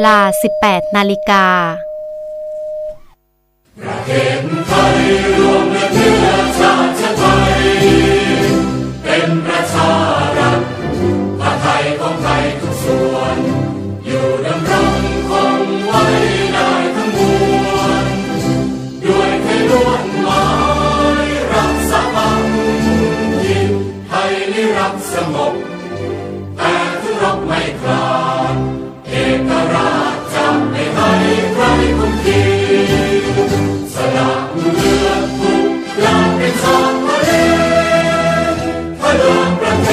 ลา 18 นาฬิกาประเทศไทยรวมและเนื้อชาติไทยเป็นประชารัฐผ้าไทยของไทยทุกส่วนอยู่ดำรงคงไว้ได้ทั้งมวลด้วยไทยล้วนหมายรักสามัคคีไทยนิรักสงบแต่ถึงรบไม่คลาดเอกราชจะไม่ให้ใครคุมขีสละเลือดทุกอย่างเป็นชาติทะเลพลังประเท